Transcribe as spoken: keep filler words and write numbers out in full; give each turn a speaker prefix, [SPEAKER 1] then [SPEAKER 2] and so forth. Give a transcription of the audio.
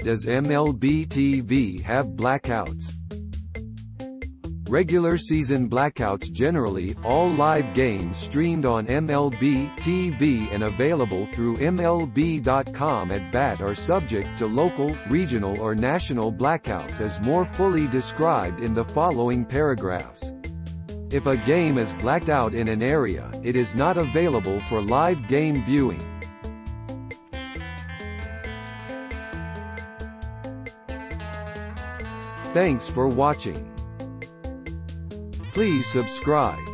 [SPEAKER 1] Does M L B T V have blackouts? Regular season blackouts generally, all live games streamed on M L B T V and available through M L B dot com at bat are subject to local, regional or national blackouts as more fully described in the following paragraphs. If a game is blacked out in an area, it is not available for live game viewing. Thanks for watching. Please subscribe.